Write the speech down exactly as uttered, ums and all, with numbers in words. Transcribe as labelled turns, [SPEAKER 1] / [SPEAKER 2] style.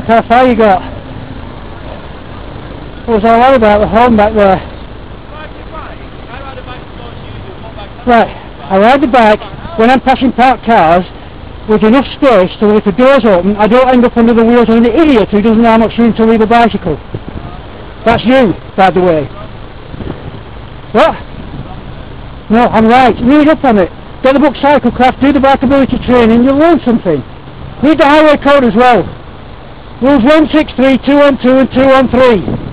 [SPEAKER 1] how far you got. What was all that about the horn back there? Right, I ride the bike when I'm passing parked cars with enough space so that if the door's open I don't end up under the wheels of an idiot who doesn't know how much room to leave a bicycle. That's you, by the way. What? No, I'm right. Read up on it. Get the book Cyclecraft, do the bikeability training, you'll learn something. Read the highway code as well. Rules one six three, two one two and two one three.